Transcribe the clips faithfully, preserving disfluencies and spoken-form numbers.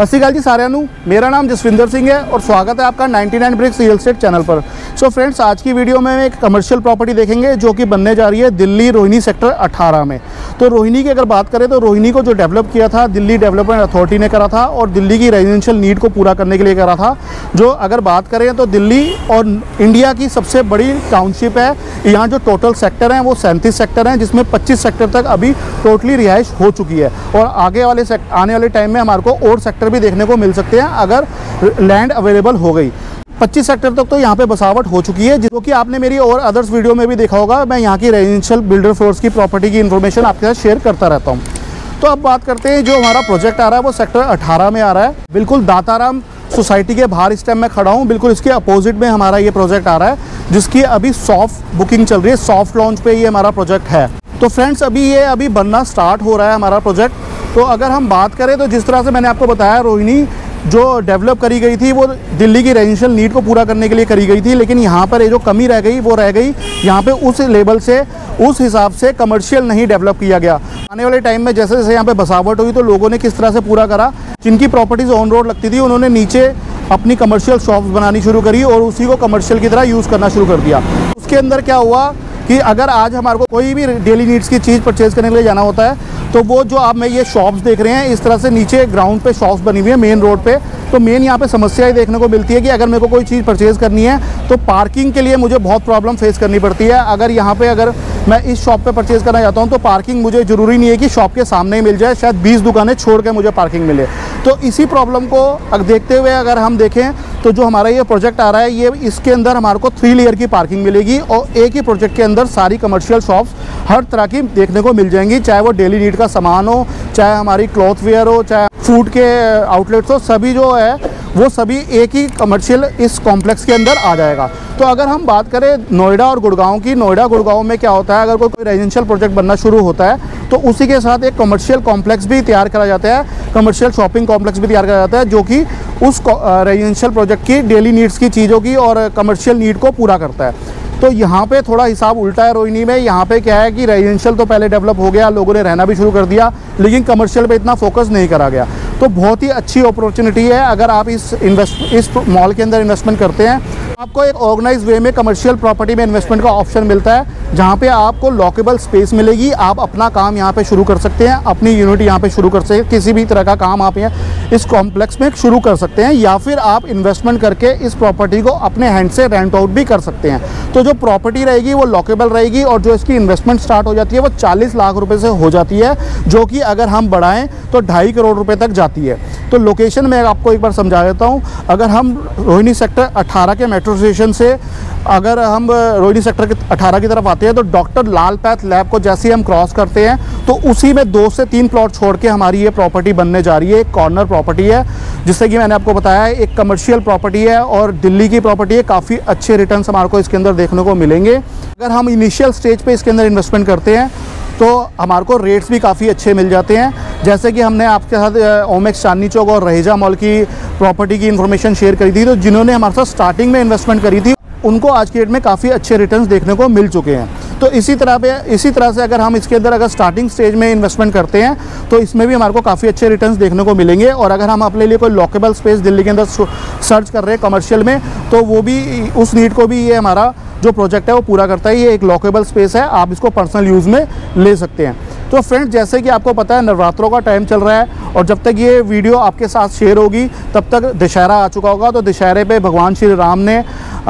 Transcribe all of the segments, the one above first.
सत श्री अकाल जी साਰਿਆਂ ਨੂੰ। मेरा नाम जसविंदर सिंह है और स्वागत है आपका ninety nine bricks real estate channel पर। सो so फ्रेंड्स, आज की वीडियो में एक कमर्शियल प्रॉपर्टी देखेंगे जो कि बनने जा रही है दिल्ली रोहिणी सेक्टर अठारह में। तो रोहिणी की अगर बात करें तो रोहिणी को जो डेवलप किया था दिल्ली डेवलपमेंट अथॉरिटी ने करा था और दिल्ली की रेजिडेंशियल नीड को पूरा करने के लिए करा था। जो अगर बात करें तो दिल्ली और इंडिया की सबसे बड़ी टाउनशिप है। यहाँ जो टोटल सेक्टर हैं वो सैंतीस सेक्टर हैं, जिसमें पच्चीस सेक्टर तक अभी टोटली रिहाइश हो चुकी है और आगे वाले आने वाले टाइम में हमारे को और सेक्टर भी देखने को मिल सकते हैं अगर लैंड अवेलेबल हो गई। पच्चीस सेक्टर तक तो यहाँ पे बसावट हो चुकी है, जो कि आपने मेरी और अदर्स वीडियो में भी देखा होगा। मैं यहाँ की रेजिडेंशियल बिल्डर फ्लोर्स की प्रॉपर्टी की इन्फॉर्मेशन आपके साथ शेयर करता रहता हूँ। तो अब बात करते हैं, जो हमारा प्रोजेक्ट आ रहा है वो सेक्टर अठारह में आ रहा है। बिल्कुल दाताराम सोसाइटी के बाहर इस टाइम मैं खड़ा हूँ, बिल्कुल इसके अपोजिट में हमारा ये प्रोजेक्ट आ रहा है, जिसकी अभी सॉफ्ट बुकिंग चल रही है। सॉफ्ट लॉन्च पे ये हमारा प्रोजेक्ट है। तो फ्रेंड्स, अभी ये अभी बनना स्टार्ट हो रहा है हमारा प्रोजेक्ट। तो अगर हम बात करें तो जिस तरह से मैंने आपको बताया, रोहिणी जो डेवलप करी गई थी वो दिल्ली की रेजिडेंशियल नीड को पूरा करने के लिए करी गई थी, लेकिन यहाँ पर ये जो कमी रह गई वो रह गई, यहाँ पे उस लेवल से उस हिसाब से कमर्शियल नहीं डेवलप किया गया। आने वाले टाइम में जैसे जैसे यहाँ पे बसावट हुई तो लोगों ने किस तरह से पूरा करा। जिनकी प्रॉपर्टीज़ ऑन रोड लगती थी उन्होंने नीचे अपनी कमर्शियल शॉप्स बनानी शुरू करी और उसी को कमर्शियल की तरह यूज़ करना शुरू कर दिया। उसके अंदर क्या हुआ कि अगर आज हमारे को कोई भी डेली नीड्स की चीज़ परचेज़ करने के लिए जाना होता है तो वो जो आप में ये शॉप्स देख रहे हैं, इस तरह से नीचे ग्राउंड पे शॉप्स बनी हुई है मेन रोड पे। तो मेन यहाँ पे समस्या ही देखने को मिलती है कि अगर मेरे को कोई चीज़ परचेज़ करनी है तो पार्किंग के लिए मुझे बहुत प्रॉब्लम फेस करनी पड़ती है। अगर यहाँ पे अगर मैं इस शॉप पे परचेज़ करना चाहता हूँ तो पार्किंग मुझे ज़रूरी नहीं है कि शॉप के सामने ही मिल जाए, शायद बीस दुकानें छोड़ के मुझे पार्किंग मिले। तो इसी प्रॉब्लम को अगर देखते हुए अगर हम देखें तो जो हमारा ये प्रोजेक्ट आ रहा है, ये इसके अंदर हमारे को थ्री लेयर की पार्किंग मिलेगी और एक ही प्रोजेक्ट के अंदर सारी कमर्शियल शॉप्स हर तरह की देखने को मिल जाएंगी, चाहे वो डेली नीड का सामान हो, चाहे हमारी क्लॉथ वेयर हो, चाहे फूड के आउटलेट्स हो, सभी जो है वो सभी एक ही कमर्शियल इस कॉम्प्लेक्स के अंदर आ जाएगा। तो अगर हम बात करें नोएडा और गुड़गांव की, नोएडा गुड़गांव में क्या होता है, अगर कोई कोई रेजिडेंशियल प्रोजेक्ट बनना शुरू होता है तो उसी के साथ एक कमर्शियल कॉम्प्लेक्स भी तैयार करा जाता है, कमर्शियल शॉपिंग कॉम्प्लेक्स भी तैयार करा जाता है, जो कि उस रेजिडेंशियल प्रोजेक्ट की डेली नीड्स की चीज़ों की और कमर्शियल नीड को पूरा करता है। तो यहाँ पे थोड़ा हिसाब उल्टा है रोहिणी में। यहाँ पे क्या है कि रेजिडेंशियल तो पहले डेवलप हो गया, लोगों ने रहना भी शुरू कर दिया, लेकिन कमर्शियल पे इतना फोकस नहीं करा गया। तो बहुत ही अच्छी अपॉर्चुनिटी है अगर आप इस इन्वेस्ट इस मॉल के अंदर इन्वेस्टमेंट करते हैं। आपको एक ऑर्गेनाइज वे में कमर्शियल प्रॉपर्टी में इन्वेस्टमेंट का ऑप्शन मिलता है, जहाँ पे आपको लॉकेबल स्पेस मिलेगी। आप अपना काम यहाँ पे शुरू कर सकते हैं, अपनी यूनिट यहाँ पे शुरू कर सकते हैं, किसी भी तरह का काम आप यहाँ इस कॉम्प्लेक्स में शुरू कर सकते हैं, या फिर आप इन्वेस्टमेंट करके इस प्रॉपर्टी को अपने हैंड से रेंट आउट भी कर सकते हैं। तो जो प्रॉपर्टी रहेगी वो लॉकेबल रहेगी और जो इसकी इन्वेस्टमेंट स्टार्ट हो जाती है वो चालीस लाख रुपए से हो जाती है, जो कि अगर हम बढ़ाएं तो ढाई करोड़ रुपए तक जाती है। तो लोकेशन मैं आपको एक बार समझा देता हूँ। अगर हम रोहिणी सेक्टर अठारह के मेट्रो स्टेशन से अगर हम रोहिणी सेक्टर के अठारह की तरफ आते हैं तो डॉक्टर लाल पैथ लैब को जैसे ही हम क्रॉस करते हैं तो उसी में दो से तीन प्लॉट छोड़ के हमारी ये प्रॉपर्टी बनने जा रही है। एक कॉर्नर प्रॉपर्टी है, जिससे कि मैंने आपको बताया है एक कमर्शियल प्रॉपर्टी है और दिल्ली की प्रॉपर्टी है। काफ़ी अच्छे रिटर्न्स हमारे को इसके अंदर देखने को मिलेंगे। अगर हम इनिशियल स्टेज पे इसके अंदर इन्वेस्टमेंट करते हैं तो हमारे को रेट्स भी काफ़ी अच्छे मिल जाते हैं। जैसे कि हमने आपके साथ ओमेक्स चांदनी चौक और रहेजा मॉल की प्रॉपर्टी की इन्फॉर्मेशन शेयर करी थी, तो जिन्होंने हमारे साथ स्टार्टिंग में इन्वेस्टमेंट करी थी उनको आज की डेट में काफ़ी अच्छे रिटर्न्स देखने को मिल चुके हैं। तो इसी तरह पे इसी तरह से अगर हम इसके अंदर अगर स्टार्टिंग स्टेज में इन्वेस्टमेंट करते हैं तो इसमें भी हमारे को काफ़ी अच्छे रिटर्न्स देखने को मिलेंगे। और अगर हम अपने लिए कोई लॉकेबल स्पेस दिल्ली के अंदर सर्च कर रहे हैं कमर्शियल में, तो वो भी उस नीड को भी ये हमारा जो प्रोजेक्ट है वो पूरा करता है। ये एक लॉकेबल स्पेस है, आप इसको पर्सनल यूज़ में ले सकते हैं। तो फ्रेंड्स, जैसे कि आपको पता है नवरात्रों का टाइम चल रहा है और जब तक ये वीडियो आपके साथ शेयर होगी तब तक दशहरा आ चुका होगा। तो दशहरे पे भगवान श्री राम ने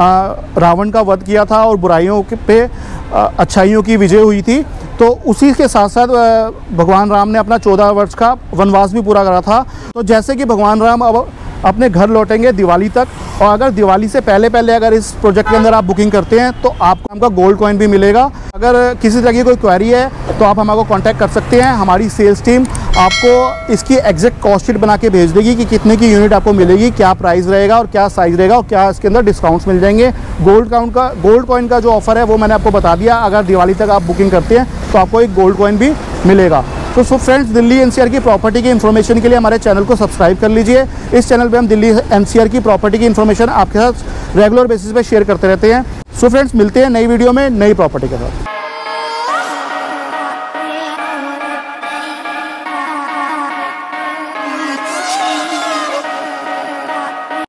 रावण का वध किया था और बुराइयों पे अच्छाइयों की विजय हुई थी। तो उसी के साथ साथ भगवान राम ने अपना चौदह वर्ष का वनवास भी पूरा करा था। तो जैसे कि भगवान राम अब अपने घर लौटेंगे दिवाली तक, और अगर दिवाली से पहले पहले अगर इस प्रोजेक्ट के अंदर आप बुकिंग करते हैं तो आपको हमका गोल्ड कॉइन भी मिलेगा। अगर किसी तरह की कोई क्वेरी है तो आप हमारे को कांटेक्ट कर सकते हैं। हमारी सेल्स टीम आपको इसकी एग्जैक्ट कॉस्ट शीट बना के भेज देगी कि कितने की यूनिट आपको मिलेगी, क्या प्राइस रहेगा और क्या साइज़ रहेगा और क्या इसके अंदर डिस्काउंट्स मिल जाएंगे। गोल्ड काउंट का गोल्ड कॉइन का जो ऑफर है वो मैंने आपको बता दिया। अगर दिवाली तक आप बुकिंग करते हैं तो आपको एक गोल्ड कॉइन भी मिलेगा। तो सो फ्रेंड्स, दिल्ली एनसीआर की प्रॉपर्टी की इन्फॉर्मेशन के लिए हमारे चैनल को सब्सक्राइब कर लीजिए। इस चैनल पे हम दिल्ली एनसीआर की प्रॉपर्टी की इन्फॉर्मेशन आपके साथ रेगुलर बेसिस पे शेयर करते रहते हैं। सो फ्रेंड्स, मिलते हैं नई वीडियो में नई प्रॉपर्टी के साथ।